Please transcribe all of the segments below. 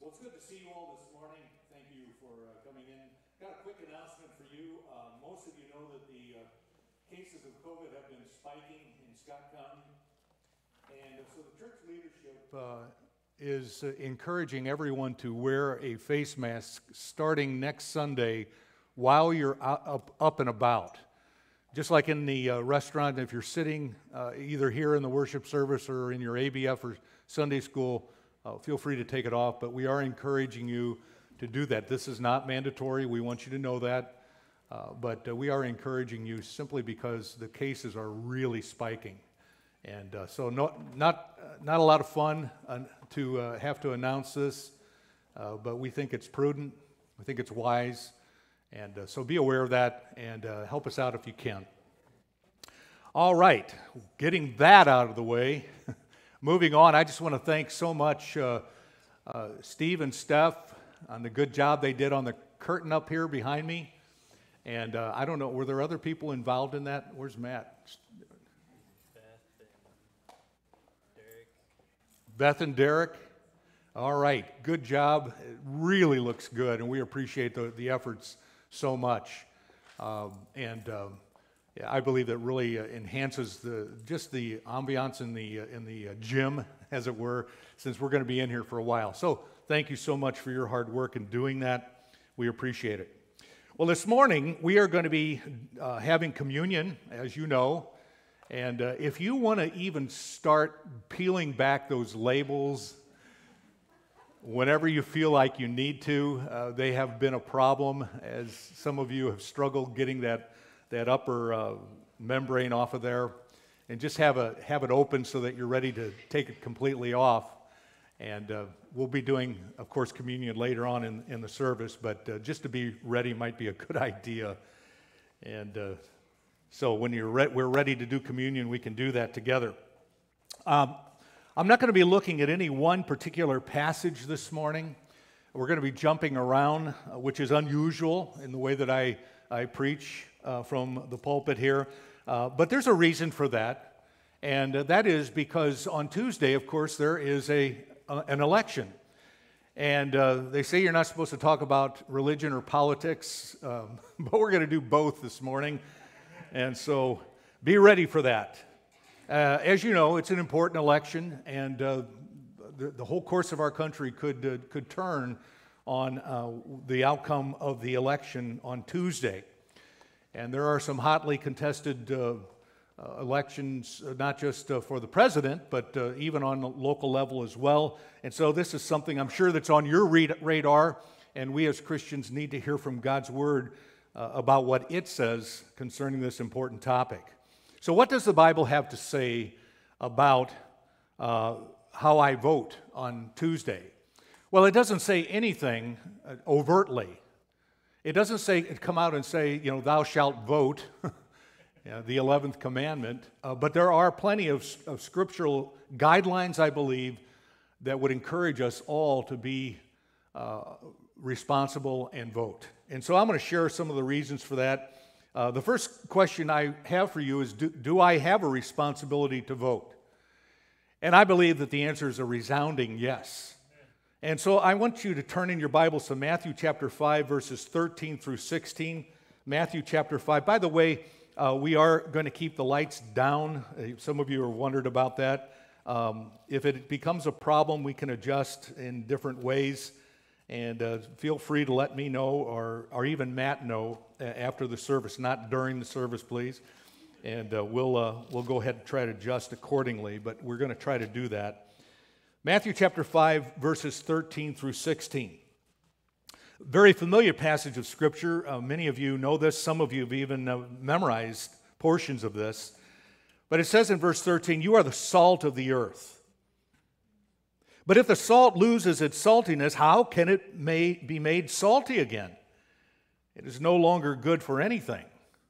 Well, it's good to see you all this morning. Thank you for coming in. Got a quick announcement for you. Most of you know that the cases of COVID have been spiking in Scott County. And so the church leadership is encouraging everyone to wear a face mask starting next Sunday while you're up and about. Just like in the restaurant, if you're sitting either here in the worship service or in your ABF or Sunday school, feel free to take it off, but we are encouraging you to do that. This is not mandatory. We want you to know that, but we are encouraging you simply because the cases are really spiking. And so not a lot of fun to have to announce this, but we think it's prudent. We think it's wise. And so be aware of that and help us out if you can. All right, getting that out of the way, moving on, I just want to thank so much Steve and Steph on the good job they did on the curtain up here behind me. And I don't know, were there other people involved in that? Where's Matt? Beth and Derek. All right, good job. It really looks good, and we appreciate the efforts so much. Yeah, I believe that really enhances the ambiance in the gym, as it were, since we're going to be in here for a while. So thank you so much for your hard work in doing that. We appreciate it. Well, this morning we are going to be having communion, as you know. And if you want to even start peeling back those labels whenever you feel like you need to, they have been a problem, as some of you have struggled getting that upper membrane off of there, and just have it open so that you're ready to take it completely off. And we'll be doing, of course, communion later on in the service, but just to be ready might be a good idea. And so when we're ready to do communion, we can do that together. I'm not going to be looking at any one particular passage this morning. We're going to be jumping around, which is unusual in the way that I preach from the pulpit here. But there's a reason for that, and that is because on Tuesday, of course, there is an election. And they say you're not supposed to talk about religion or politics, but we're going to do both this morning. And so be ready for that. As you know, it's an important election, and the whole course of our country could turn on the outcome of the election on Tuesday. And there are some hotly contested elections, not just for the president, but even on the local level as well. And so this is something I'm sure that's on your radar, and we as Christians need to hear from God's Word about what it says concerning this important topic. So what does the Bible have to say about how I vote on Tuesday? Well, it doesn't say anything overtly. It doesn't come out and say, thou shalt vote, the 11th commandment, but there are plenty of scriptural guidelines, I believe, that would encourage us all to be responsible and vote. And so I'm going to share some of the reasons for that. The first question I have for you is, do I have a responsibility to vote? And I believe that the answer is a resounding yes. And so I want you to turn in your Bibles to Matthew chapter 5, verses 13 through 16. Matthew chapter 5. By the way, we are going to keep the lights down. Some of you are wondered about that. If it becomes a problem, we can adjust in different ways. And feel free to let me know, or even Matt know after the service, not during the service, please. And we'll go ahead and try to adjust accordingly, but we're going to try to do that. Matthew chapter 5, verses 13 through 16. Very familiar passage of Scripture. Many of you know this. Some of you have even memorized portions of this. But it says in verse 13, "You are the salt of the earth. But if the salt loses its saltiness, how can it be made salty again? It is no longer good for anything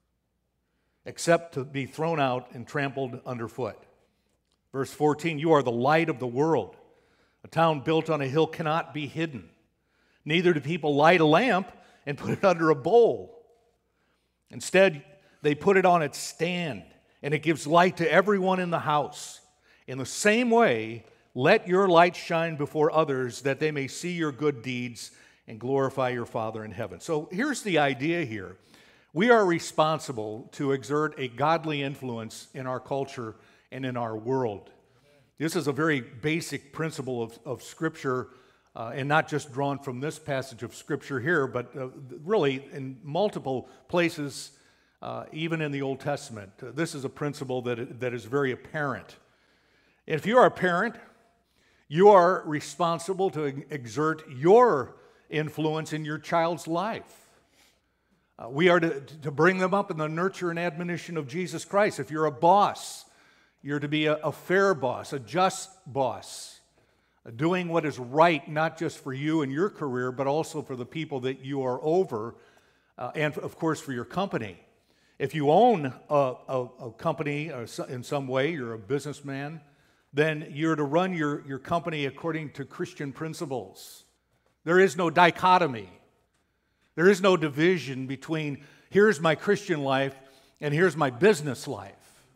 except to be thrown out and trampled underfoot." Verse 14, "You are the light of the world. A town built on a hill cannot be hidden. Neither do people light a lamp and put it under a bowl. Instead, they put it on its stand, and it gives light to everyone in the house. In the same way, Let your light shine before others, that they may see your good deeds and glorify your Father in heaven. So here's the idea here. We are responsible to exert a godly influence in our culture and in our world. This is a very basic principle of Scripture, and not just drawn from this passage of Scripture here, but really in multiple places, even in the Old Testament. This is a principle that is very apparent. If you are a parent, you are responsible to exert your influence in your child's life. We are to bring them up in the nurture and admonition of Jesus Christ. If you're a boss, you're to be a fair boss, a just boss, doing what is right, not just for you and your career, but also for the people that you are over, and of course for your company. If you own a company in some way, you're a businessman, then you're to run your company according to Christian principles. There is no dichotomy. There is no division between here's my Christian life and here's my business life.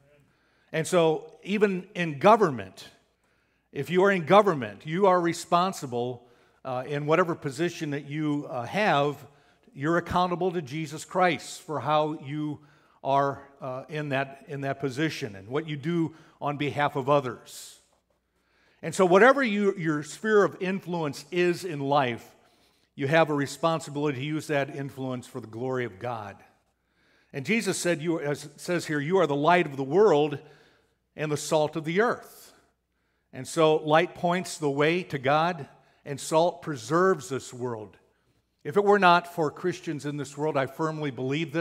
And so even in government, if you are in government, you are responsible in whatever position that you have. You're accountable to Jesus Christ for how you are in that position and what you do on behalf of others. And so whatever your sphere of influence is in life, you have a responsibility to use that influence for the glory of God. And Jesus said, as it says here, you are the light of the world and the salt of the earth. And so light points the way to God, and salt preserves this world. If it were not for Christians in this world, I firmly believe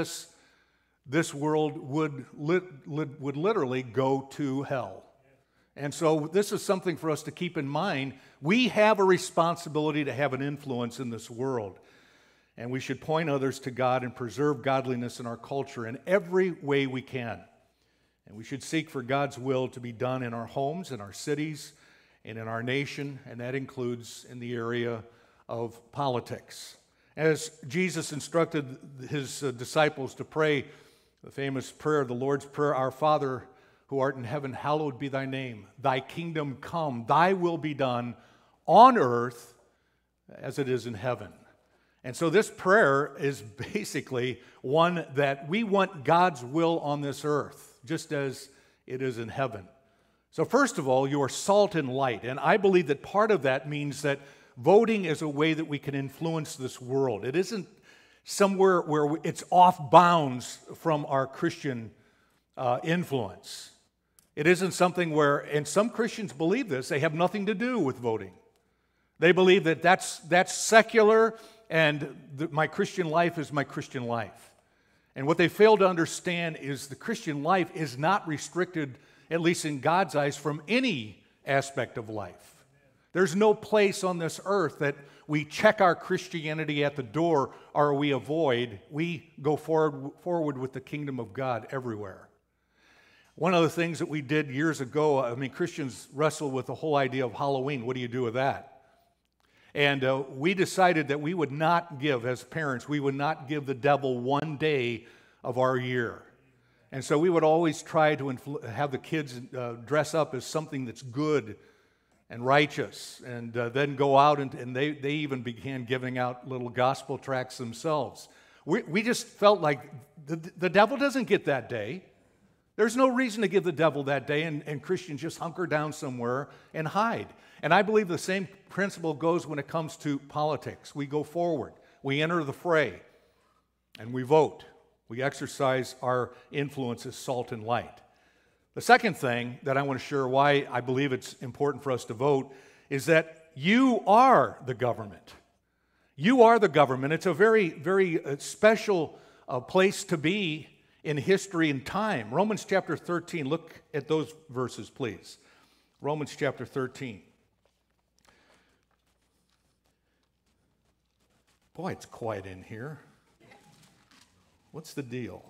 this world would literally go to hell. And so this is something for us to keep in mind. We have a responsibility to have an influence in this world. And we should point others to God and preserve godliness in our culture in every way we can. And we should seek for God's will to be done in our homes, in our cities, and in our nation, and that includes in the area of politics. As Jesus instructed his disciples to pray the famous prayer, the Lord's Prayer, Our Father, who art in heaven, hallowed be thy name. Thy kingdom come, thy will be done on earth as it is in heaven. And so this prayer is basically one that we want God's will on this earth, just as it is in heaven. So first of all, you are salt and light. And I believe that part of that means that voting is a way that we can influence this world. It isn't somewhere where it's off bounds from our Christian influence. It isn't something where, and some Christians believe this, they have nothing to do with voting. They believe that that's secular, and my Christian life is my Christian life. And what they fail to understand is the Christian life is not restricted, at least in God's eyes, from any aspect of life. There's no place on this earth that we check our Christianity at the door or we avoid. We go forward with the kingdom of God everywhere. One of the things that we did years ago, Christians wrestle with the whole idea of Halloween. What do you do with that? And we decided that we would not give, as parents, we would not give the devil one day of our year. And so we would always try to have the kids dress up as something that's good and righteous, and then go out and they even began giving out little gospel tracts themselves. We just felt like the devil doesn't get that day. There's no reason to give the devil that day, and Christians just hunker down somewhere and hide. And I believe the same principle goes when it comes to politics. We go forward, we enter the fray, and we vote. We exercise our influence as salt and light. The second thing that I want to share why I believe it's important for us to vote is that you are the government. You are the government. It's a very, very special place to be in history and time. Romans chapter 13, look at those verses, please. Romans chapter 13. Boy, it's quiet in here. What's the deal?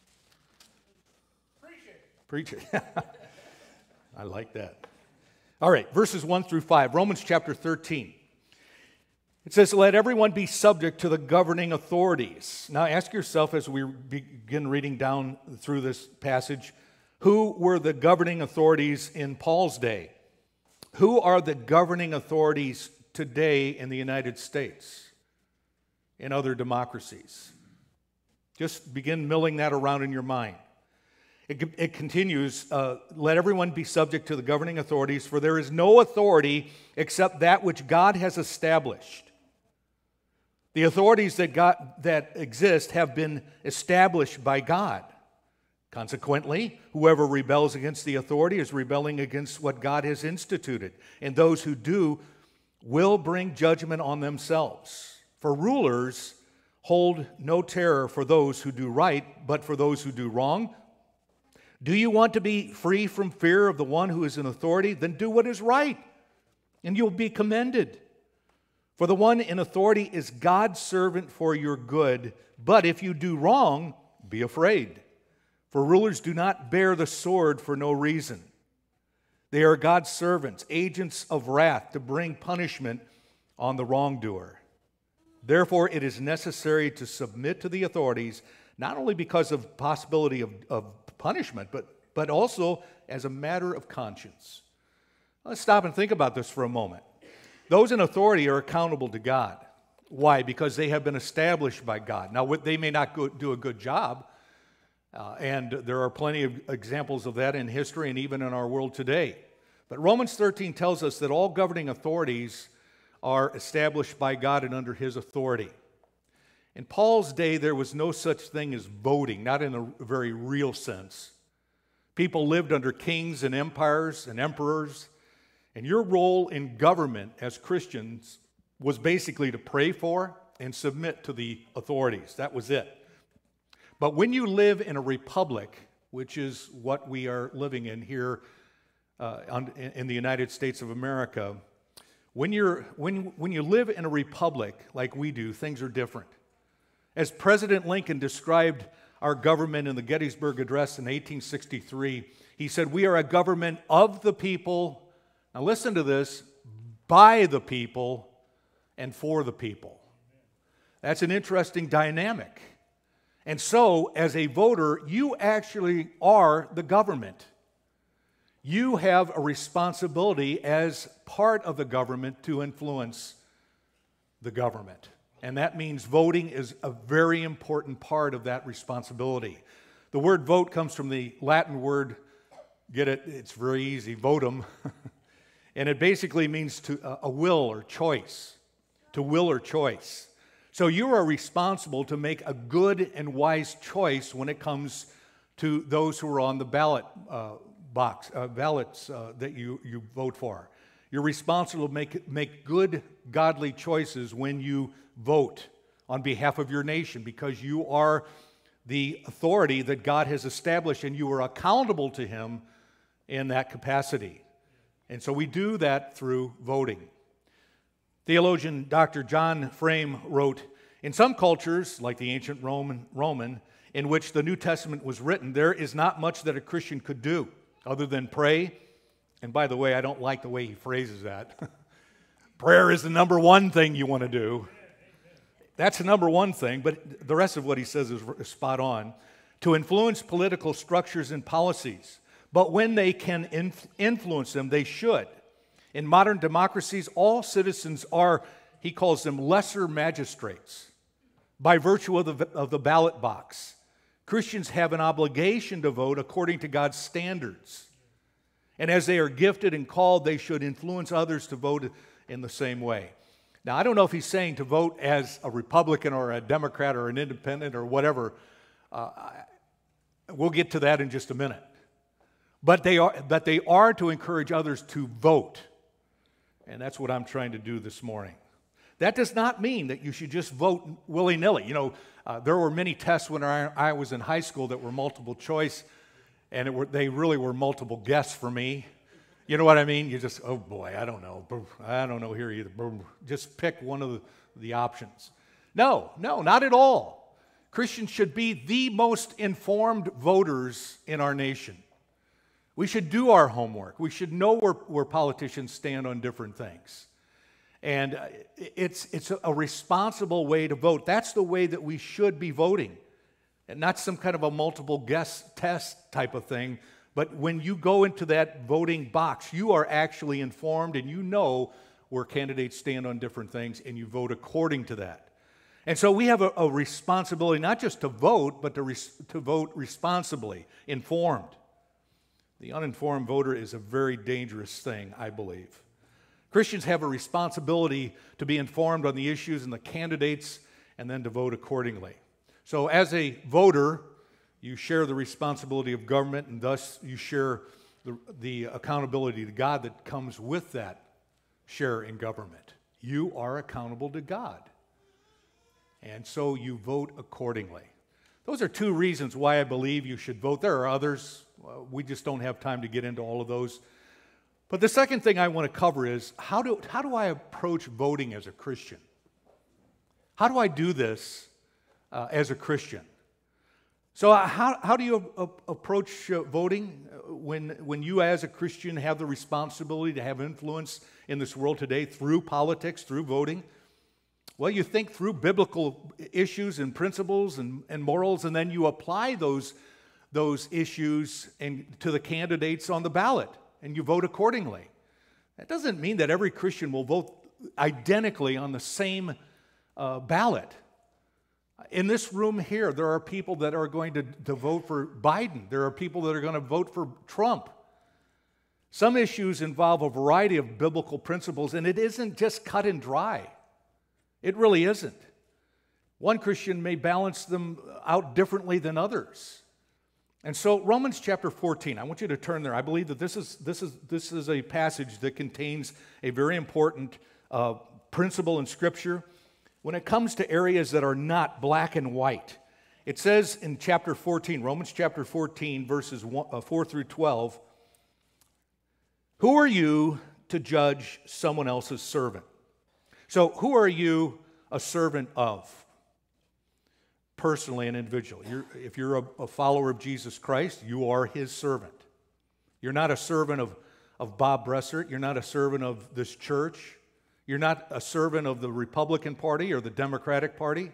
Preach it. I like that. All right, verses 1 through 5, Romans chapter 13. It says, let everyone be subject to the governing authorities. Now ask yourself as we begin reading down through this passage, who were the governing authorities in Paul's day? Who are the governing authorities today in the United States, in other democracies? Just begin milling that around in your mind. It continues, let everyone be subject to the governing authorities, for there is no authority except that which God has established. The authorities that exist have been established by God. Consequently, whoever rebels against the authority is rebelling against what God has instituted, and those who do will bring judgment on themselves. For rulers hold no terror for those who do right, but for those who do wrong. Do you want to be free from fear of the one who is in authority? Then do what is right, and you'll be commended. For the one in authority is God's servant for your good. But if you do wrong, be afraid. For rulers do not bear the sword for no reason. They are God's servants, agents of wrath, to bring punishment on the wrongdoer. Therefore, it is necessary to submit to the authorities, not only because of possibility of punishment, but also as a matter of conscience. Let's stop and think about this for a moment. Those in authority are accountable to God. Why? Because they have been established by God. Now, they may not do a good job, and there are plenty of examples of that in history and even in our world today. But Romans 13 tells us that all governing authorities are established by God and under His authority. In Paul's day, there was no such thing as voting, not in a very real sense. People lived under kings and empires and emperors, and your role in government as Christians was basically to pray for and submit to the authorities. That was it. But when you live in a republic, which is what we are living in here in the United States of America, when you live in a republic like we do, things are different. As President Lincoln described our government in the Gettysburg Address in 1863, he said, "We are a government of the people," now listen to this, "by the people and for the people." That's an interesting dynamic. And so, as a voter, you actually are the government. You have a responsibility as part of the government to influence the government. And that means voting is a very important part of that responsibility. The word vote comes from the Latin word, get it, it's very easy, votum. And it basically means a will or choice, to will or choice. So you are responsible to make a good and wise choice when it comes to those who are on the ballots that you vote for. You're responsible to make good, godly choices when you vote on behalf of your nation, because you are the authority that God has established and you are accountable to Him in that capacity. And so we do that through voting. Theologian Dr. John Frame wrote, "In some cultures, like the ancient Roman, in which the New Testament was written, there is not much that a Christian could do other than pray." And by the way, I don't like the way he phrases that. Prayer is the number one thing you want to do. That's the number one thing, but the rest of what he says is spot on. To influence political structures and policies. But when they can influence them, they should. In modern democracies, all citizens are, he calls them, lesser magistrates by virtue of the ballot box. Christians have an obligation to vote according to God's standards. And as they are gifted and called, they should influence others to vote in the same way. Now, I don't know if he's saying to vote as a Republican or a Democrat or an independent or whatever. We'll get to that in just a minute. But they are to encourage others to vote. And that's what I'm trying to do this morning. That does not mean that you should just vote willy-nilly. You know, there were many tests when I was in high school that were multiple choice, and they really were multiple guess for me. You know what I mean? You just, oh boy, I don't know here either. Just pick one of the options. No, not at all. Christians should be the most informed voters in our nation. We should do our homework. We should know where politicians stand on different things. And it's a responsible way to vote. That's the way that we should be voting. And not some kind of a multiple guess test type of thing, But when you go into that voting box, you are actually informed and you know where candidates stand on different things, and you vote according to that. And so we have a responsibility not just to vote, but to vote responsibly, informed. The uninformed voter is a very dangerous thing, I believe. Christians have a responsibility to be informed on the issues and the candidates, and then to vote accordingly. So as a voter, you share the responsibility of government, and thus you share the accountability to God that comes with that share in government. You are accountable to God. And so you vote accordingly. Those are two reasons why I believe you should vote. There are others. We just don't have time to get into all of those. But the second thing I want to cover is how do I approach voting as a Christian? How do I do this as a Christian? So how do you approach voting when you as a Christian have the responsibility to have influence in this world today through politics, through voting? Well, you think through biblical issues and principles and morals, and then you apply those issues to the candidates on the ballot, and you vote accordingly. That doesn't mean that every Christian will vote identically on the same ballot. In this room here, there are people that are going to vote for Biden. There are people that are going to vote for Trump. Some issues involve a variety of biblical principles, and it isn't just cut and dry. It really isn't. One Christian may balance them out differently than others. And so Romans chapter 14, I want you to turn there. I believe that this is a passage that contains a very important principle in Scripture when it comes to areas that are not black and white. It says in chapter 14, Romans chapter 14, verses 4 through 12, "Who are you to judge someone else's servant?" So who are you a servant of? Personally and individually. If you're a follower of Jesus Christ, you are his servant. You're not a servant of Bob Bressert. You're not a servant of this church. You're not a servant of the Republican Party or the Democratic Party.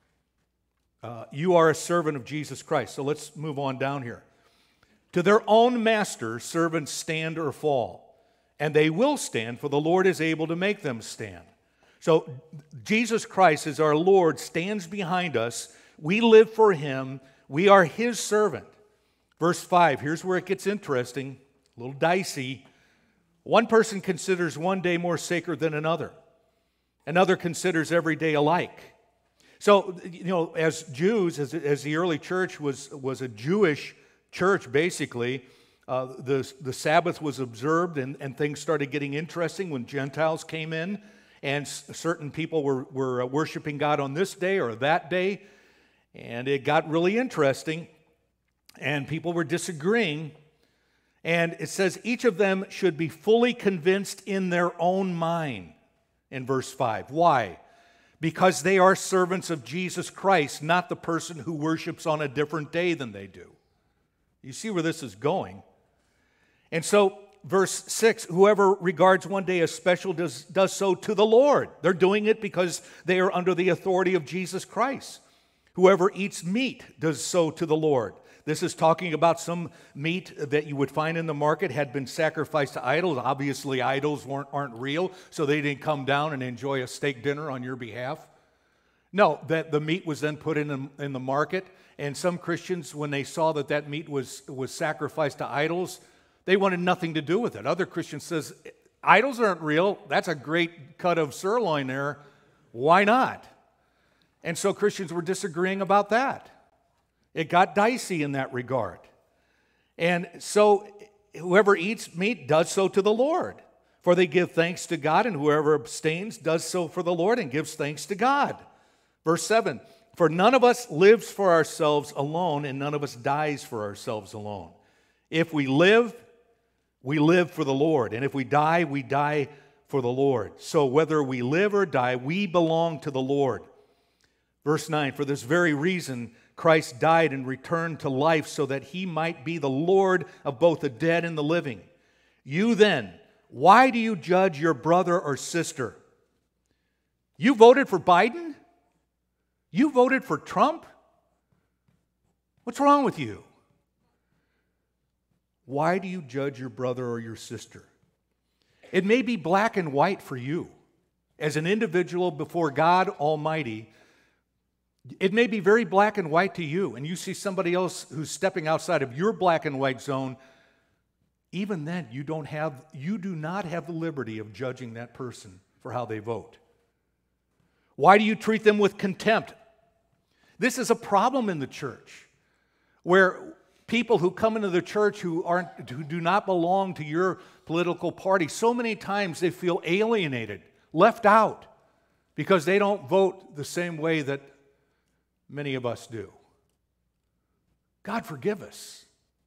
You are a servant of Jesus Christ. So let's move on down here. "To their own master, servants stand or fall, and they will stand, for the Lord is able to make them stand." So Jesus Christ, as our Lord, stands behind us. We live for him. We are his servant. Verse 5, here's where it gets interesting, a little dicey. "One person considers one day more sacred than another. Another considers every day alike." So, as Jews, as the early church was a Jewish church, basically, the Sabbath was observed, and things started getting interesting when Gentiles came in, and certain people were worshiping God on this day or that day, and it got really interesting, and people were disagreeing. And it says each of them should be fully convinced in their own mind in verse 5. Why? Because they are servants of Jesus Christ, not the person who worships on a different day than they do. You see where this is going. And so, verse 6, "Whoever regards one day as special does so to the Lord." They're doing it because they are under the authority of Jesus Christ. "Whoever eats meat does so to the Lord." This is talking about some meat that you would find in the market had been sacrificed to idols. Obviously, idols aren't real, so they didn't come down and enjoy a steak dinner on your behalf. No, that the meat was then put in the market, and some Christians, when they saw that meat was sacrificed to idols, they wanted nothing to do with it. Other Christians says, idols aren't real. That's a great cut of sirloin there. Why not? And so Christians were disagreeing about that. It got dicey in that regard. And so whoever eats meat does so to the Lord, for they give thanks to God, and whoever abstains does so for the Lord and gives thanks to God. Verse 7, "For none of us lives for ourselves alone, and none of us dies for ourselves alone. If we live for the Lord, and if we die for the Lord. So whether we live or die, we belong to the Lord." Verse 9, "For this very reason Christ died and returned to life, so that he might be the Lord of both the dead and the living. You then, why do you judge your brother or sister? You voted for Biden? You voted for Trump? What's wrong with you? Why do you judge your brother or your sister? It may be black and white for you. As an individual before God Almighty, it may be very black and white to you, and you see somebody else who's stepping outside of your black and white zone. Even then, you do not have the liberty of judging that person for how they vote. Why do you treat them with contempt? This is a problem in the church, where people who come into the church who do not belong to your political party, so many times they feel alienated, left out, because they don't vote the same way that many of us do. God forgive us.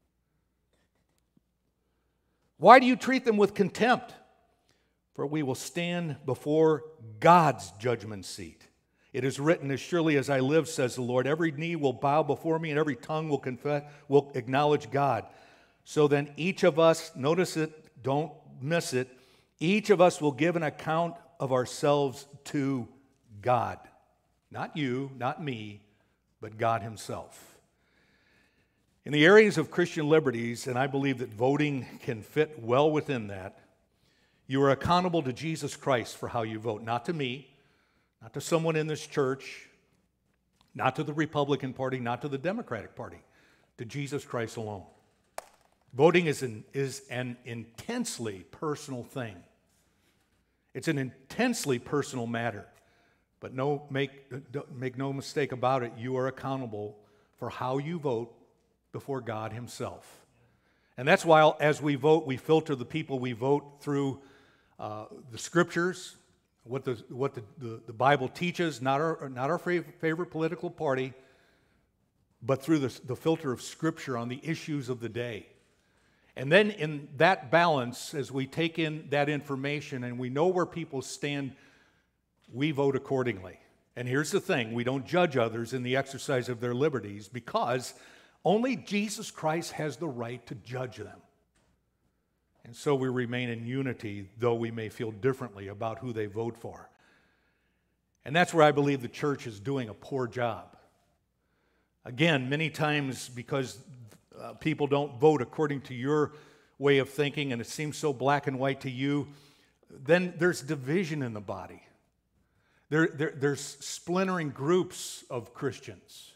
Why do you treat them with contempt? For we will stand before God's judgment seat. It is written, as surely as I live, says the Lord, every knee will bow before me and every tongue will acknowledge God. So then each of us, notice it, don't miss it, each of us will give an account of ourselves to God. Not you, not me, but God Himself. In the areas of Christian liberties, and I believe that voting can fit well within that, you are accountable to Jesus Christ for how you vote, not to me, not to someone in this church, not to the Republican Party, not to the Democratic Party, to Jesus Christ alone. Voting is an intensely personal thing. It's an intensely personal matter. But make no mistake about it, you are accountable for how you vote before God Himself. And that's why as we vote, we filter the people we vote through the Scriptures, what the Bible teaches, not our favorite political party, but through the filter of Scripture on the issues of the day. And then in that balance, as we take in that information and we know where people stand, we vote accordingly. And here's the thing, we don't judge others in the exercise of their liberties because only Jesus Christ has the right to judge them. And so we remain in unity, though we may feel differently about who they vote for. And that's where I believe the church is doing a poor job. Again, many times because people don't vote according to your way of thinking and it seems so black and white to you, then there's division in the body. There's splintering groups of Christians.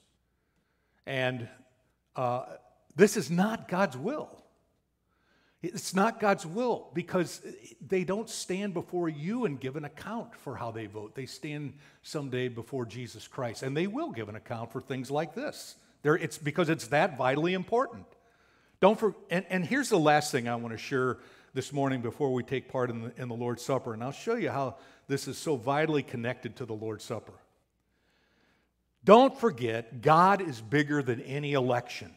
And this is not God's will. It's not God's will because they don't stand before you and give an account for how they vote. They stand someday before Jesus Christ, and they will give an account for things like this. It's because it's that vitally important. And here's the last thing I want to share this morning before we take part in the Lord's Supper, and I'll show you how this is so vitally connected to the Lord's Supper. Don't forget, God is bigger than any election.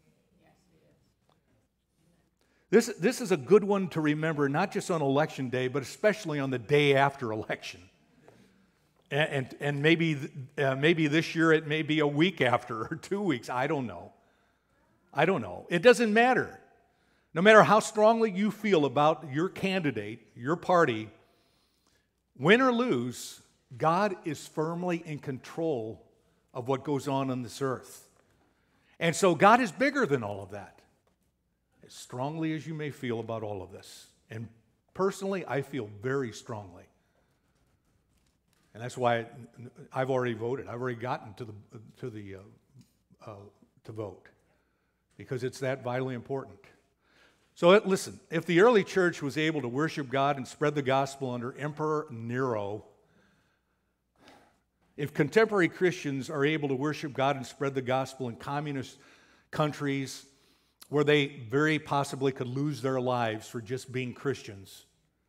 This is a good one to remember, not just on election day, but especially on the day after election. And maybe this year it may be a week after or 2 weeks. I don't know. It doesn't matter. No matter how strongly you feel about your candidate, your party, win or lose, God is firmly in control of what goes on this earth. And so God is bigger than all of that. As strongly as you may feel about all of this. And personally, I feel very strongly. And that's why I've already voted. I've already gotten to vote. Because it's that vitally important. So listen, if the early church was able to worship God and spread the gospel under Emperor Nero, if contemporary Christians are able to worship God and spread the gospel in communist countries where they very possibly could lose their lives for just being Christians,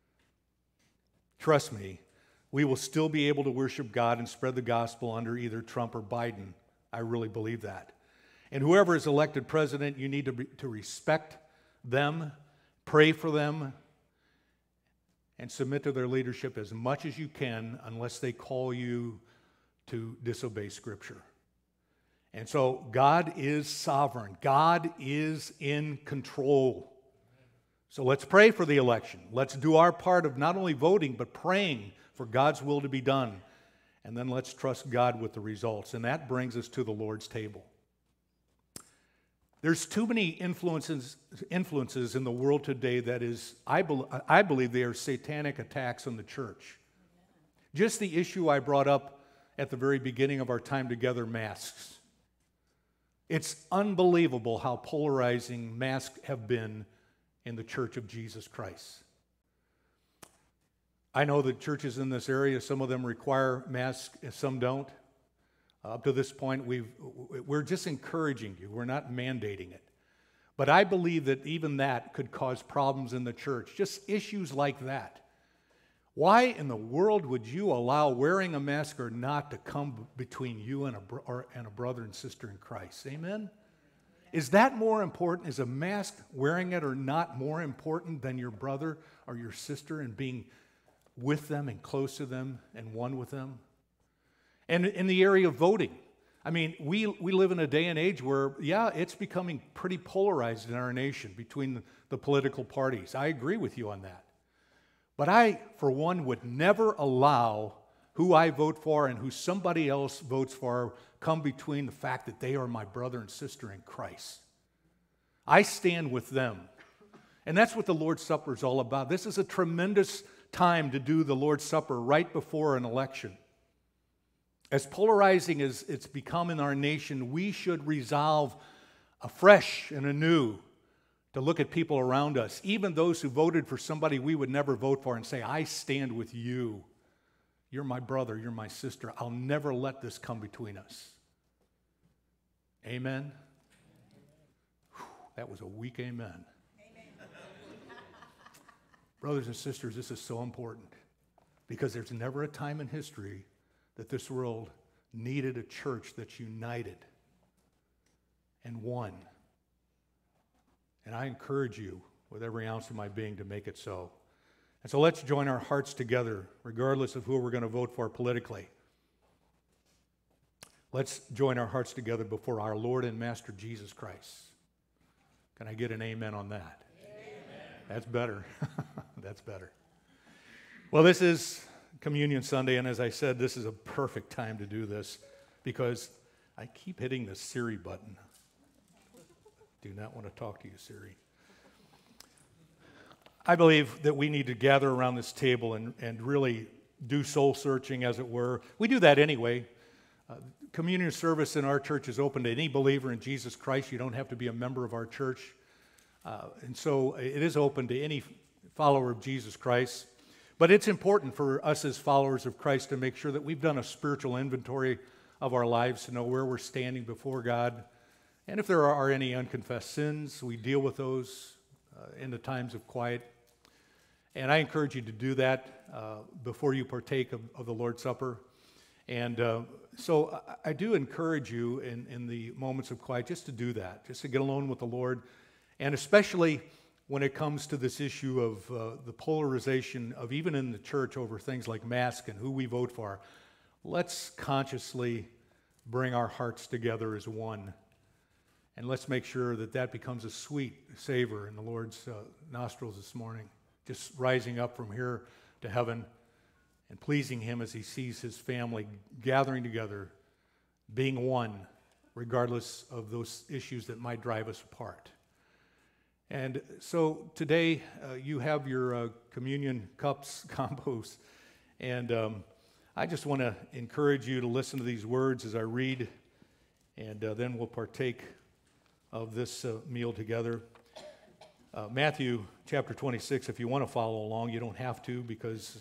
trust me, we will still be able to worship God and spread the gospel under either Trump or Biden. I really believe that. And whoever is elected president, you need to respect them, pray for them, and submit to their leadership as much as you can unless they call you to disobey Scripture. And so God is sovereign. God is in control. So let's pray for the election. Let's do our part of not only voting, but praying for God's will to be done. And then let's trust God with the results. And that brings us to the Lord's table. There's too many influences in the world today that is, I believe they are satanic attacks on the church. Just the issue I brought up at the very beginning of our time together, masks. It's unbelievable how polarizing masks have been in the Church of Jesus Christ. I know that churches in this area, some of them require masks, some don't. Up to this point, we're just encouraging you. We're not mandating it. But I believe that even that could cause problems in the church, just issues like that. Why in the world would you allow wearing a mask or not to come between you and a brother and sister in Christ? Amen? Is that more important? Is a mask, wearing it or not, more important than your brother or your sister and being with them and close to them and one with them? And in the area of voting, I mean, we live in a day and age where, yeah, it's becoming pretty polarized in our nation between the political parties. I agree with you on that. But I, for one, would never allow who I vote for and who somebody else votes for come between the fact that they are my brother and sister in Christ. I stand with them. And that's what the Lord's Supper is all about. This is a tremendous time to do the Lord's Supper right before an election. As polarizing as it's become in our nation, we should resolve afresh and anew to look at people around us, even those who voted for somebody we would never vote for, and say, I stand with you. You're my brother, you're my sister. I'll never let this come between us. Amen? Whew, that was a weak amen. Brothers and sisters, this is so important because there's never a time in history that this world needed a church that's united and one. And I encourage you with every ounce of my being to make it so. And so let's join our hearts together, regardless of who we're going to vote for politically. Let's join our hearts together before our Lord and Master Jesus Christ. Can I get an amen on that? Amen. That's better. That's better. Well, this is Communion Sunday, and as I said, this is a perfect time to do this because I keep hitting the Siri button. Do not want to talk to you, Siri. I believe that we need to gather around this table and really do soul searching, as it were. We do that anyway. Communion service in our church is open to any believer in Jesus Christ. You don't have to be a member of our church. And so it is open to any follower of Jesus Christ. But it's important for us as followers of Christ to make sure that we've done a spiritual inventory of our lives to know where we're standing before God. And if there are any unconfessed sins, we deal with those in the times of quiet. And I encourage you to do that before you partake of the Lord's Supper. And so I do encourage you in the moments of quiet just to do that, just to get alone with the Lord. And especially when it comes to this issue of the polarization of even in the church over things like masks and who we vote for, let's consciously bring our hearts together as one. And let's make sure that that becomes a sweet savor in the Lord's nostrils this morning, just rising up from here to heaven and pleasing Him as He sees His family gathering together, being one, regardless of those issues that might drive us apart. And so today you have your communion cups, combos, and I just want to encourage you to listen to these words as I read, and then we'll partake of this meal together. Matthew chapter 26, if you want to follow along, you don't have to because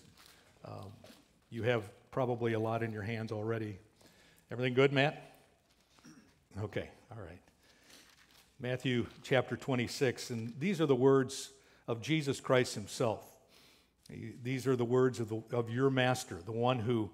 you have probably a lot in your hands already. Everything good, Matt? Okay, all right. Matthew chapter 26, and these are the words of Jesus Christ Himself. These are the words of your Master, the one who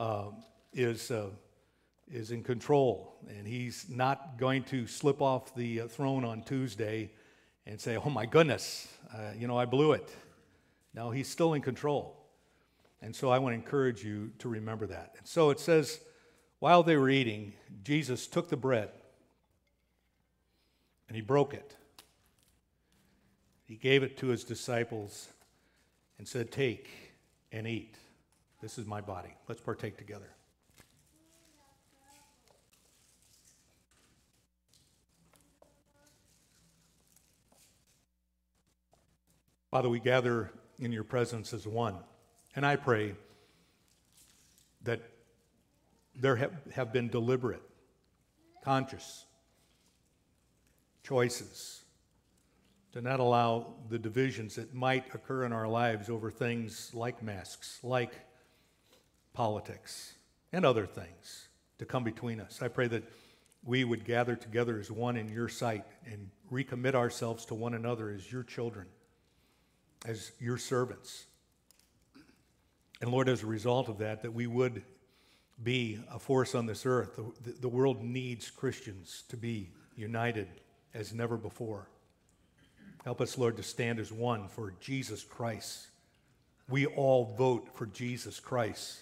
is in control, and He's not going to slip off the throne on Tuesday and say, oh my goodness, I blew it. No, He's still in control. And so I want to encourage you to remember that. And so it says, while they were eating, Jesus took the bread and He broke it. He gave it to His disciples and said, take and eat. This is my body. Let's partake together. Father, we gather in your presence as one. And I pray that there have been deliberate, conscious choices to not allow the divisions that might occur in our lives over things like masks, like politics, and other things to come between us. I pray that we would gather together as one in your sight and recommit ourselves to one another as your children, as your servants. And Lord, as a result of that, that we would be a force on this earth. The world needs Christians to be united as never before. Help us, Lord, to stand as one for Jesus Christ. We all vote for Jesus Christ.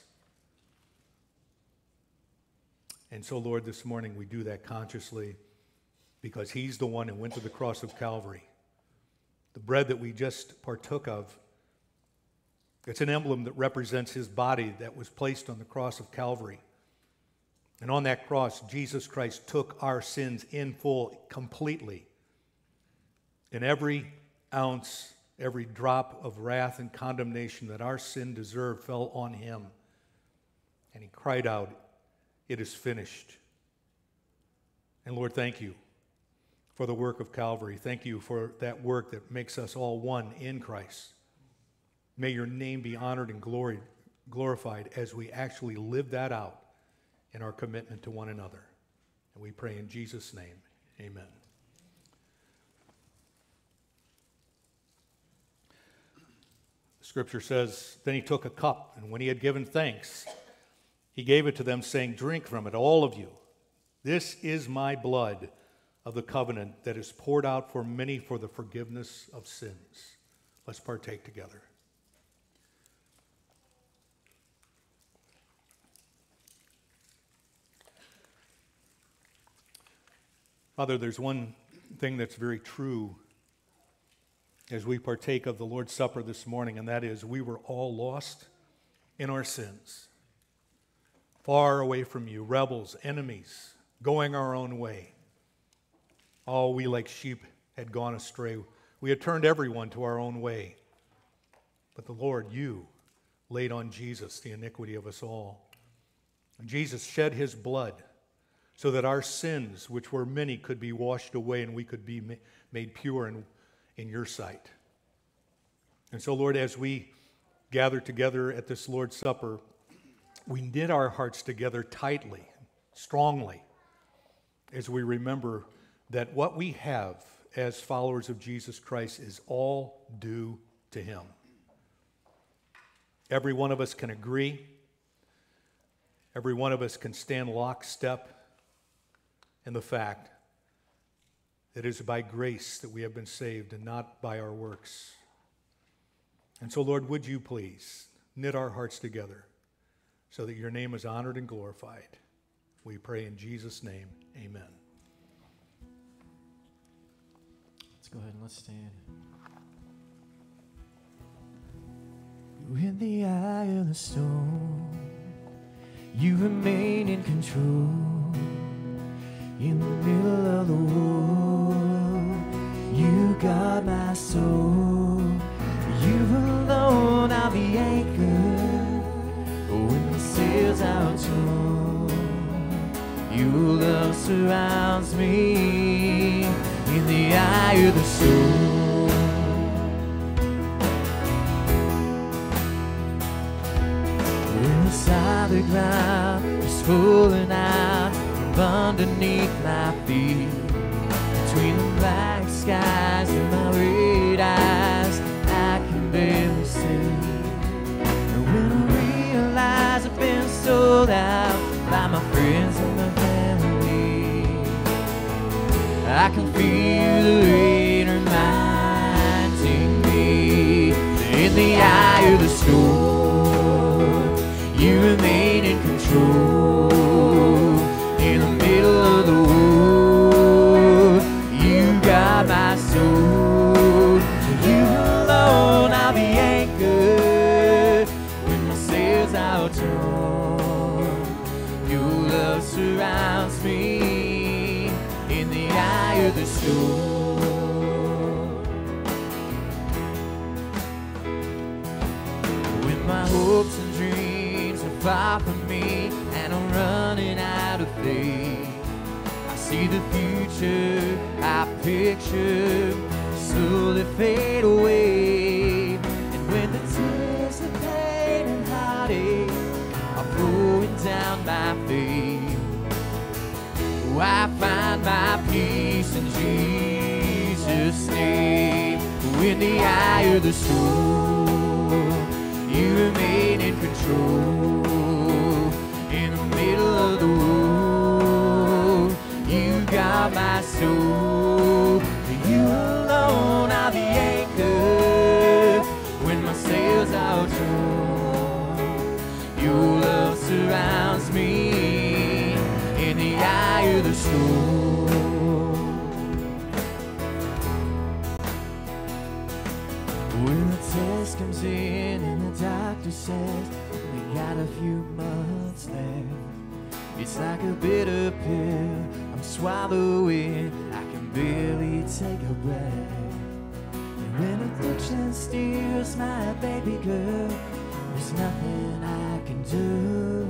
And so, Lord, this morning we do that consciously because he's the one who went to the cross of Calvary. The bread that we just partook of, it's an emblem that represents his body that was placed on the cross of Calvary. And on that cross, Jesus Christ took our sins in full, completely. And every ounce, every drop of wrath and condemnation that our sin deserved fell on him. And he cried out, "It is finished." And Lord, thank you for the work of Calvary. Thank you for that work that makes us all one in Christ. May your name be honored and glorified as we actually live that out in our commitment to one another. And we pray in Jesus' name, amen. Scripture says, then he took a cup, and when he had given thanks, he gave it to them, saying, drink from it, all of you. This is my blood of the covenant that is poured out for many for the forgiveness of sins. Let's partake together. Father, there's one thing that's very true as we partake of the Lord's Supper this morning, and that is we were all lost in our sins, far away from you, rebels, enemies, going our own way. All we like sheep had gone astray. We had turned everyone to our own way. But the Lord, you laid on Jesus the iniquity of us all. And Jesus shed his blood so that our sins, which were many, could be washed away and we could be made pure in your sight. And so, Lord, as we gather together at this Lord's Supper, we knit our hearts together tightly, strongly, as we remember that what we have as followers of Jesus Christ is all due to him. Every one of us can agree. Every one of us can stand lockstep in the fact that it is by grace that we have been saved and not by our works. And so, Lord, would you please knit our hearts together so that your name is honored and glorified. We pray in Jesus' name, amen. Let's go ahead and let's stand. In the eye of the storm, you remain in control. In the middle of the war, you guard my soul. You alone are the anchor when the sails are torn. Your love surrounds me in the eye of the storm. When the solid ground is falling out underneath my feet, between the black skies and my red eyes, I can barely see. And when I realize I've been sold out by my friends and my family, I can feel the rain reminding me that in the eye of the storm, you remain in control. In the middle of the war, you got my soul. You alone are the anchor when my sails are torn. Your love surrounds me in the eye of the storm. hopes and dreams are far from me, and I'm running out of faith. I see the future I picture slowly fade away, and when the tears of pain and heartache are flowing down my face, I find my peace in Jesus' name. In the eye of the storm, you remain in control. In the middle of the war, you got my soul. You alone are the anchor when my sails are torn. Your love surrounds me in the eye of the storm. When the test comes in and the doctor says we got a few months left, it's like a bitter pill I'm swallowing, I can barely take a breath. And when addiction steals my baby girl, there's nothing I can do.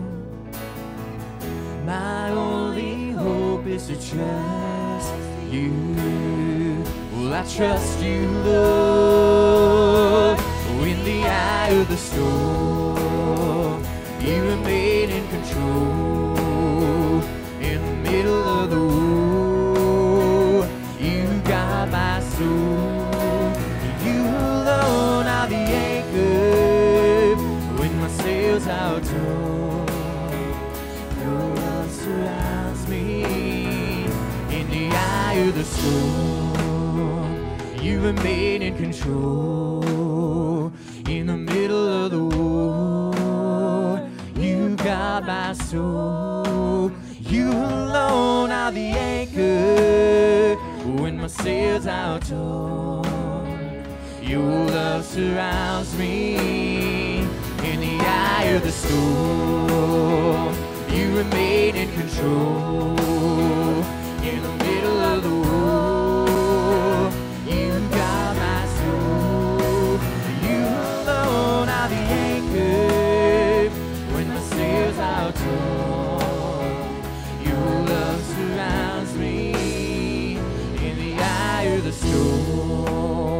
My only hope is to trust you. Well, I trust you, Lord. In the eye of the storm, you remain in control. In the middle of the war, you got my soul. You alone are the anchor when my sails are torn. Your love surrounds me in the eye of the storm. You remain in control. In the middle of the war, you got my soul. You alone are the anchor when my sails are torn. Your love surrounds me in the eye of the storm. You remain in control. In the middle of the war, you got my soul. You alone are the anchor when my sails are torn. Your love surrounds me in the eye of the storm.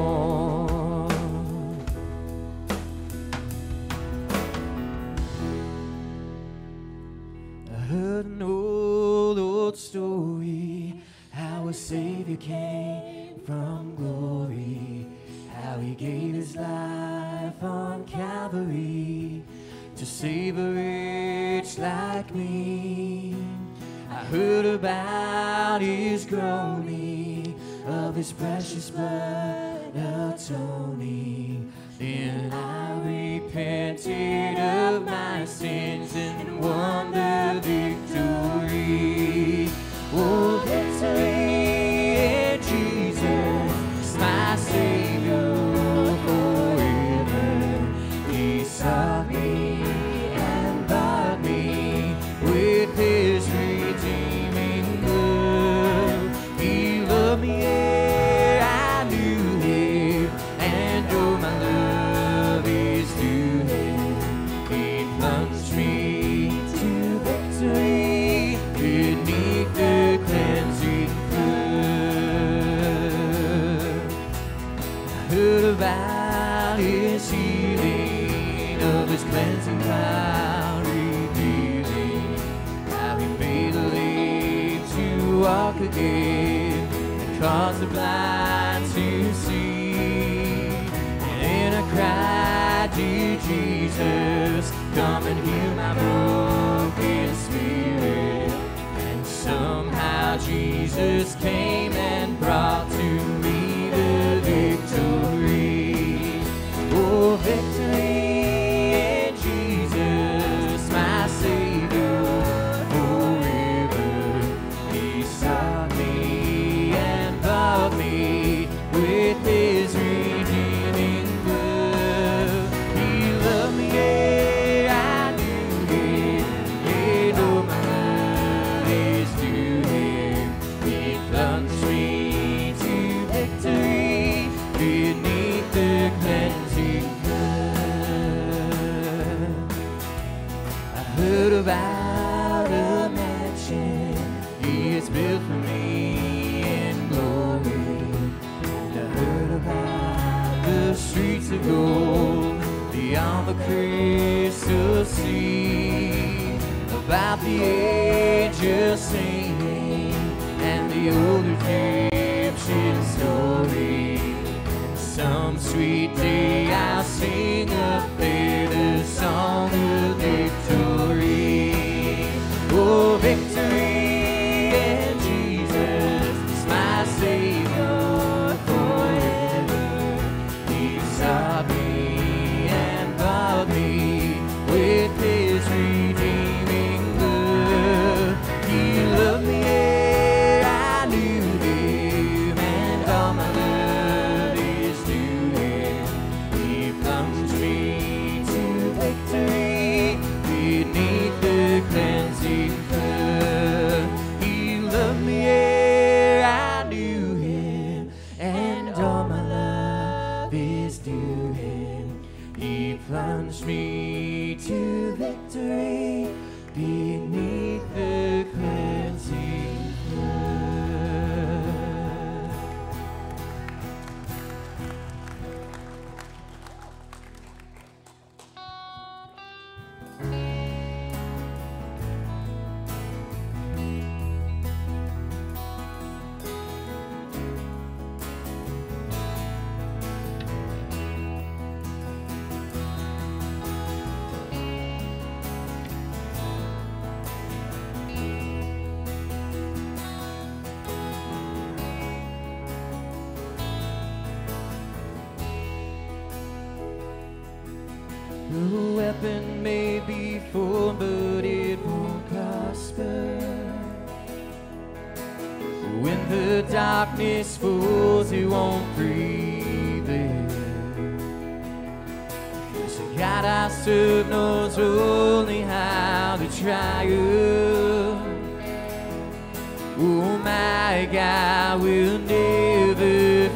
I heard an old story, how a Savior came from glory, how he gave his life on Calvary to save a wretch like me. I heard about his groaning, of his precious blood atoning. Then I repented of my sins and won the victory. Oh, victory in Jesus, my Savior forever. He sought me and bought me with his redeeming blood. He loved me ere I knew him, and oh, my love is to him. He plunged me to victory beneath the cleansing flood. I heard about his healing, of his cleansing power revealing, how he made the lame to walk again and caused the blind to see. And then I cried to Jesus, come and heal my broken spirit. And somehow Jesus came and brought to me the victory. Oh, victory in Jesus, my Savior forever. He sought me and bought me with his redeeming blood. He loved me ere I knew him, and oh, my love is to him. He plunged me heard about a mansion He has built for me in glory. And I heard about the streets of gold beyond the crystal sea, about the angels singing and the old redemption story. Some sweet day I'll sing up there the song of victory. Oh, victory in Jesus is my Savior forever. He sought me and bought me with His redeeming love. He loved me ere I knew Him, and all my love is to Him. He plunged me to victory beneath the cleansing flood. He loved me ere I knew Him, and all my love is to Him. He plunged me to victory beneath the cleansing flood. The weapon may be formed, but it won't prosper. When the darkness falls, it won't prevail. 'Cause the God I serve knows only how to triumph. Oh, my God will never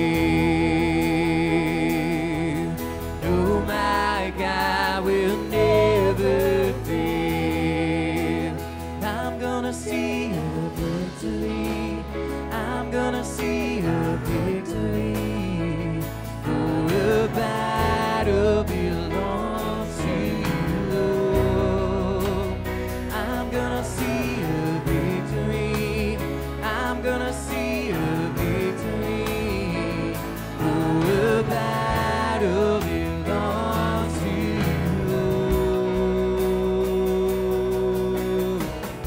fail. No, my God will never fail. I'm gonna see a victory. I'm gonna see a victory. For a battle belongs to you, Lord. I'm gonna see a victory. I'm gonna see a victory. For a battle belongs to you, Lord.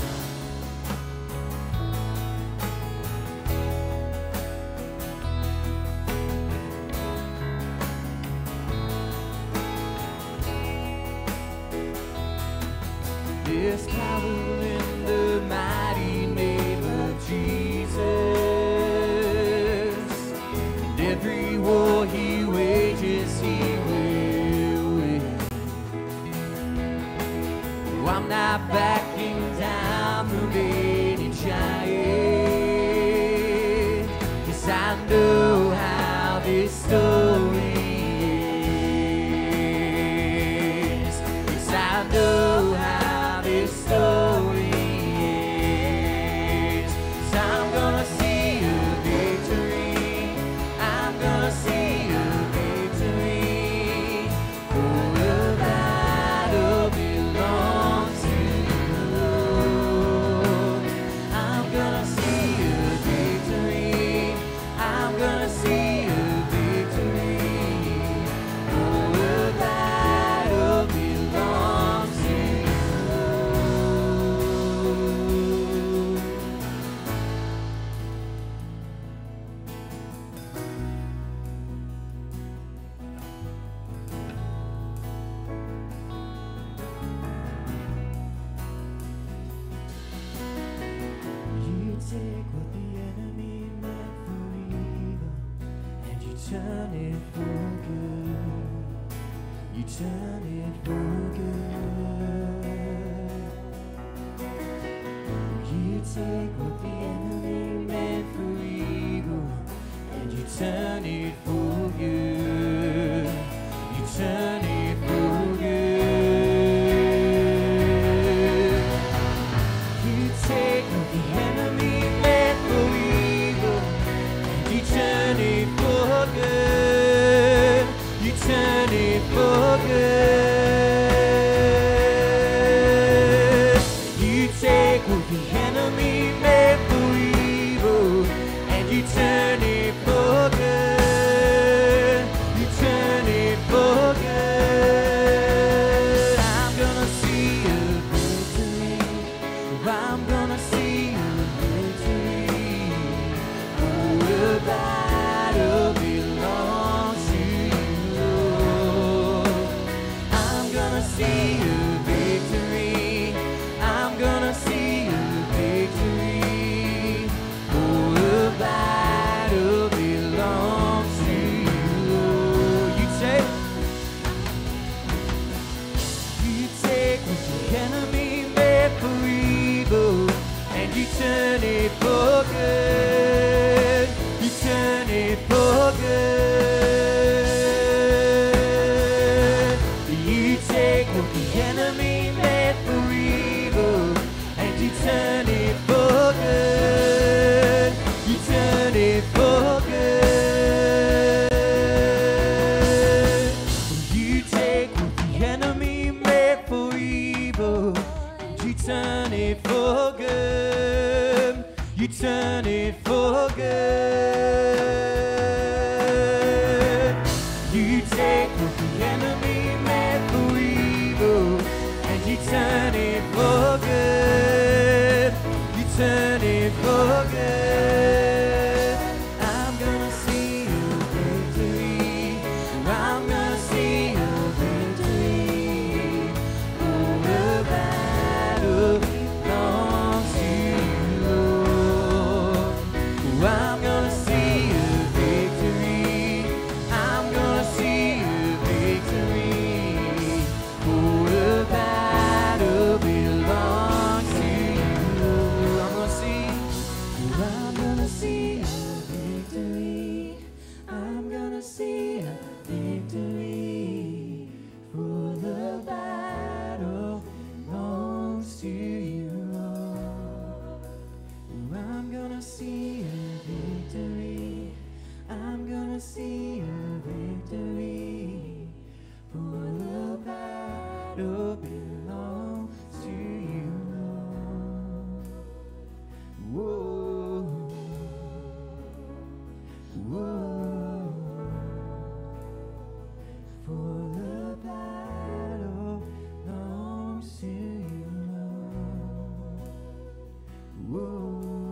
There's power in the mighty name of Jesus. And every war He wages, He will win. Oh, I'm not backing down from any giant, 'cause I know how this story ends. 'Cause I know how this story ends. 'Cause I'm gonna see a victory. I'm gonna see a victory. For a battle belongs to you, Lord. I'm gonna see a victory. I'm gonna see a victory. For a battle belongs to you, Lord. You take what the enemy meant for evil, and you turn it for good. You turn it for good. You take what the enemy meant for evil, and you turn it for good. You turn it for good. You turn it for good. You turn it for good. You take what the enemy meant for evil, and you turn it for good. You turn it for good. You take what the enemy meant for evil, and you turn it for good. You turn it for good. You take what the enemy meant for evil, and you turn it for good. You turn it for good. I'm gonna see your victory. I'm gonna see your victory. Oh, the battle belongs to you, Lord. Oh, I'm gonna see your victory. I'm gonna see your victory. Oh, the battle belongs to you, Lord. I'm gonna see. Oh, I'm gonna see a victory. I'm gonna see a victory. For the battle belongs to you, Lord. Oh, I'm gonna see a victory. I'm gonna see a victory. For the battle belongs to you, Lord. Whoa. Whoa. For the battle belongs to you, Lord. Whoa.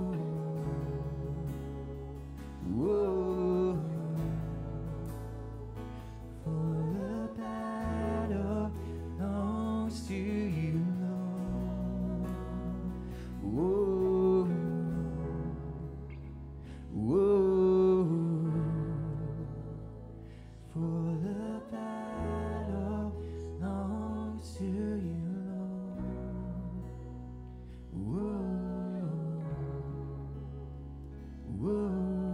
Whoa. For the battle belongs to you, Lord. Whoa. Whoa. For the battle belongs to you, Lord. Whoa. Whoa.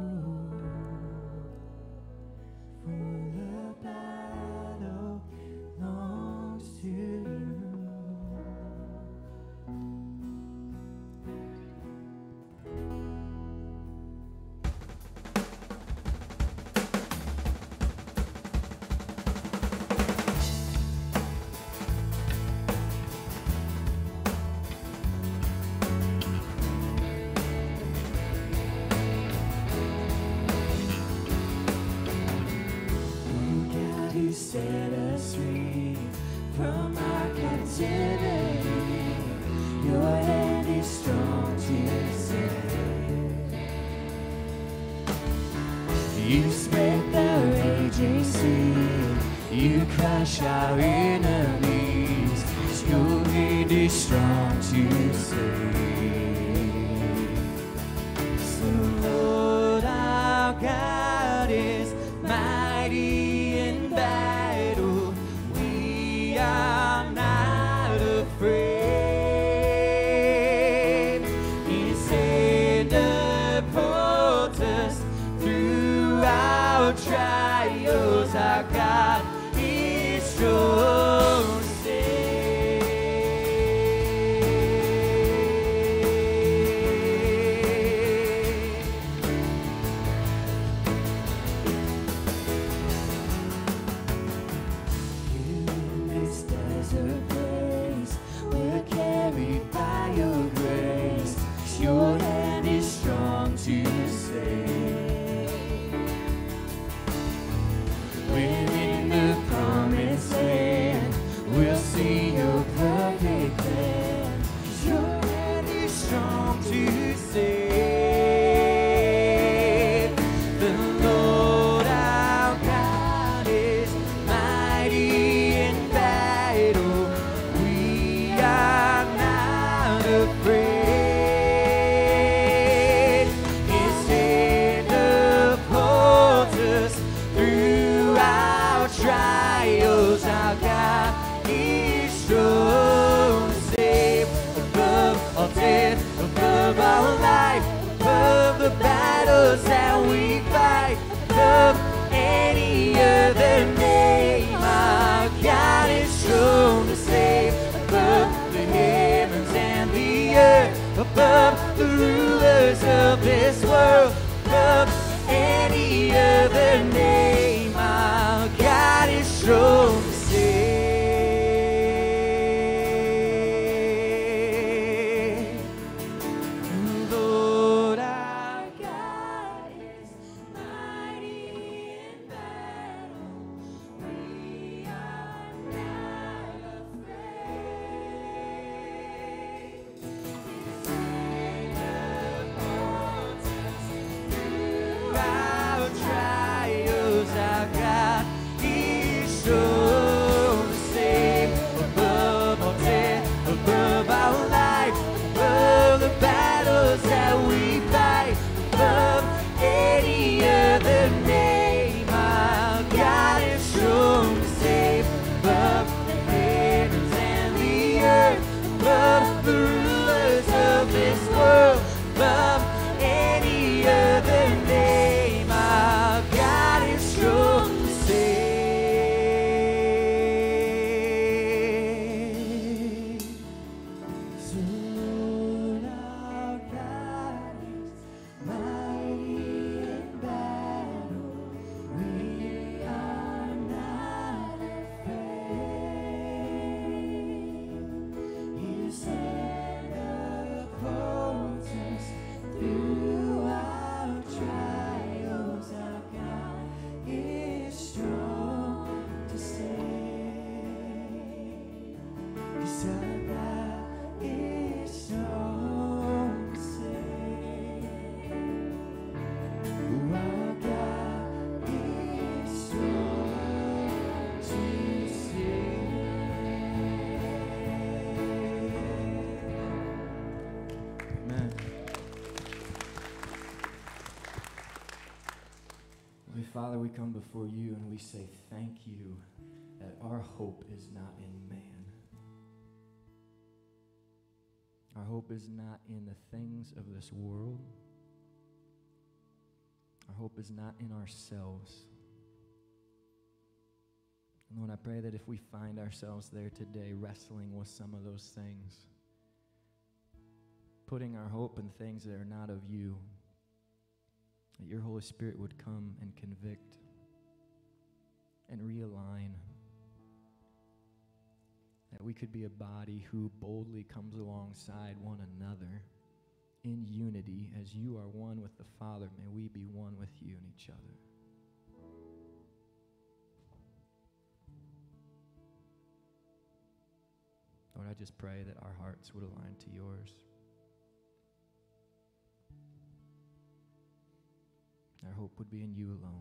For the battle belongs to you, God, you set us free from our captivity. Your hand is strong to save. You split the raging sea. You crush our enemies. Your hand is strong to save. So Lord, our God is mighty in battle. We are not afraid. His hand upholds us through our trials. Our God is strong. Stay. Father, we come before you and we say thank you that our hope is not in man. Our hope is not in the things of this world. Our hope is not in ourselves. And Lord, I pray that if we find ourselves there today wrestling with some of those things, putting our hope in things that are not of you, that your Holy Spirit would come and convict and realign, that we could be a body who boldly comes alongside one another in unity. As you are one with the Father, may we be one with you and each other. Lord, I just pray that our hearts would align to yours. Our hope would be in you alone.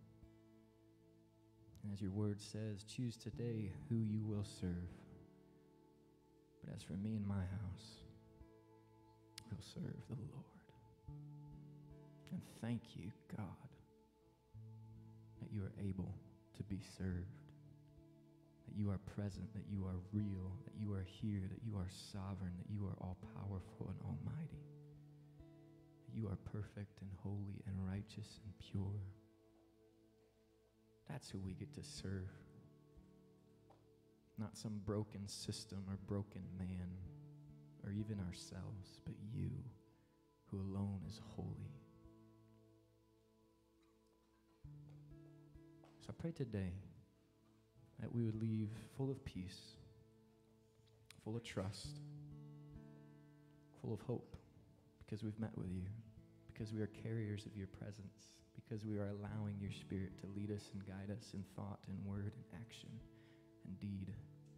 And as your word says, choose today who you will serve. But as for me and my house, we'll serve the Lord. And thank you, God, that you are able to be served, that you are present, that you are real, that you are here, that you are sovereign, that you are all-powerful and almighty, that you are perfect and holy and righteous and pure. That's who we get to serve. Not some broken system or broken man or even ourselves, but you who alone is holy. So I pray today that we would leave full of peace, full of trust, full of hope, because we've met with you, because we are carriers of your presence, because we are allowing your Spirit to lead us and guide us in thought and word and action and deed.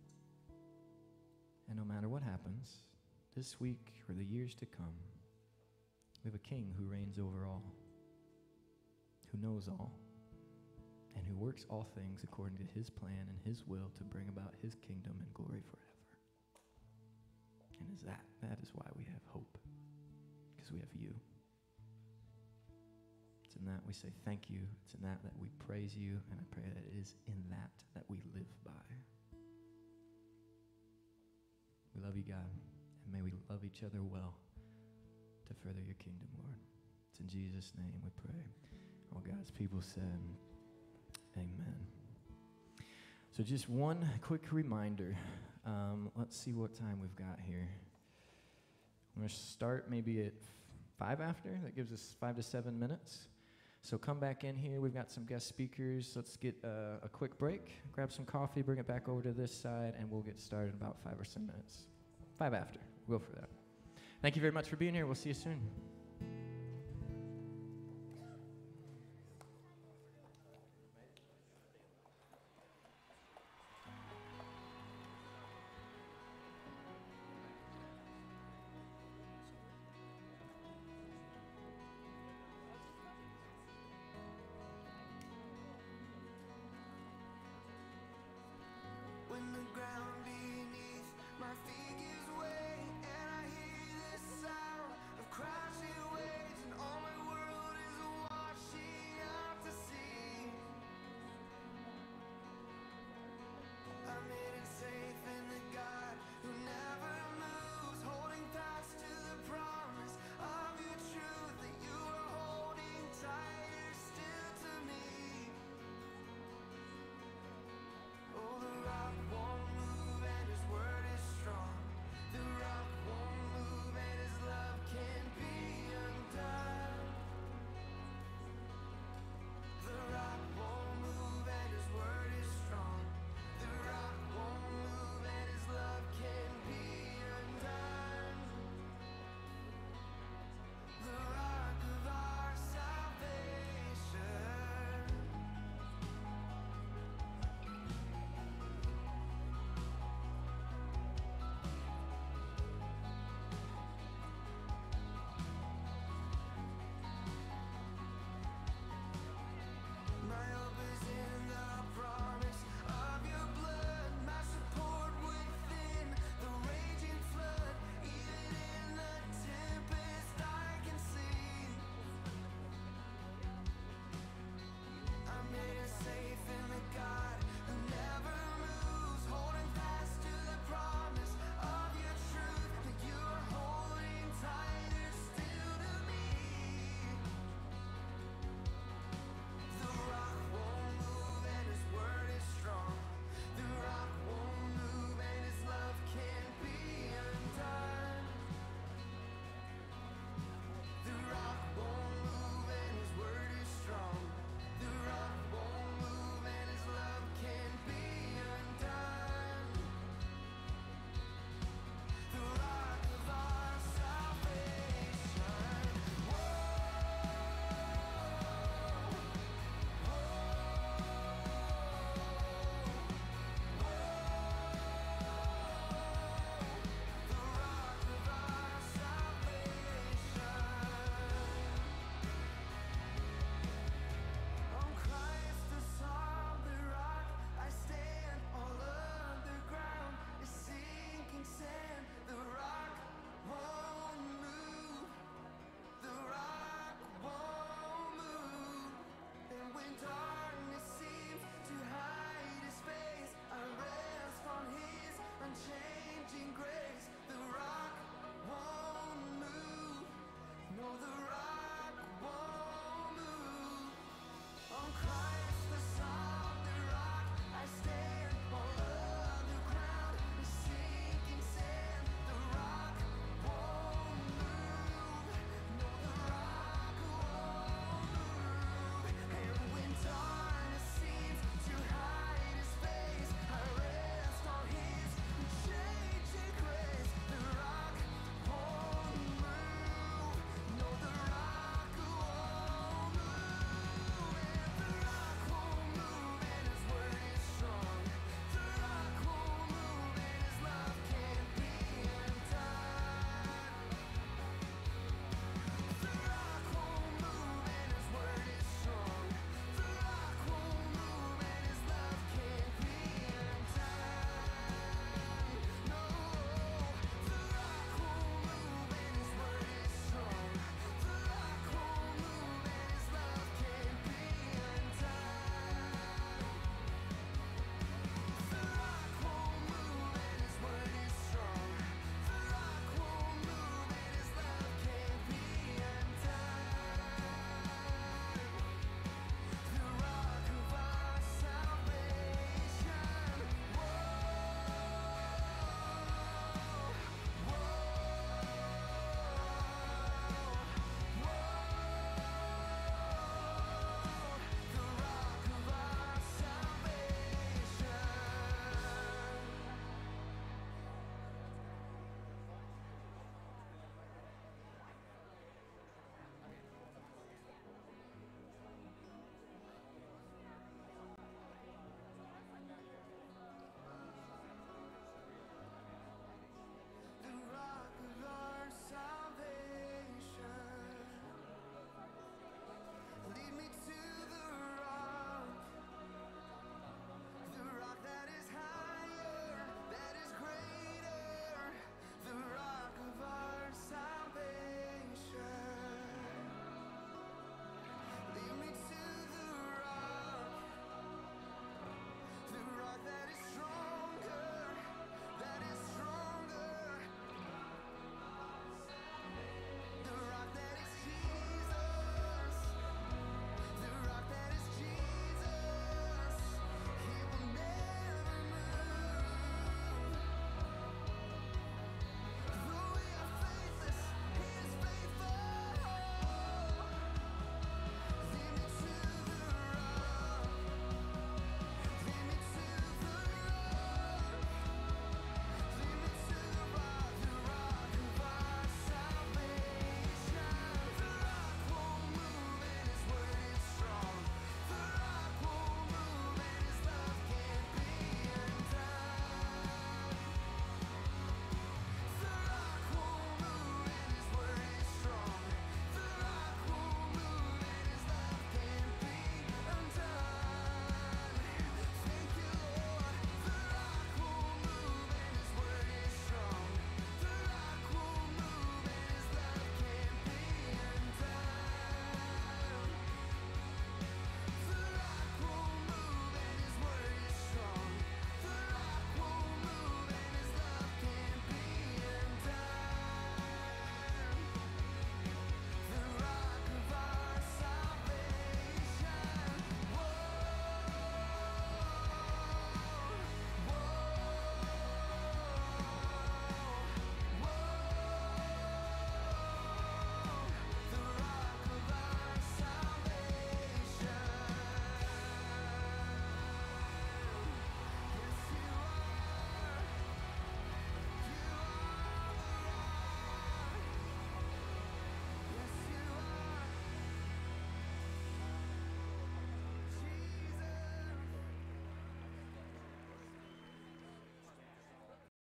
And no matter what happens, this week or the years to come, we have a King who reigns over all, who knows all, and who works all things according to his plan and his will to bring about his kingdom and glory forever. And that is why we have hope, because we have you. It's in that we say thank you. It's in that we praise you, and I pray that it is in that we live by. We love you, God, and may we love each other well to further your kingdom, Lord. It's in Jesus' name we pray. All God's people said, amen. So just one quick reminder. Let's see what time we've got here. I'm going to start maybe at 5 after. That gives us 5 to 7 minutes. So come back in here. We've got some guest speakers. Let's get a quick break, grab some coffee, bring it back over to this side, and we'll get started in about 5 or 7 minutes. 5 after. We'll go for that. Thank you very much for being here. We'll see you soon.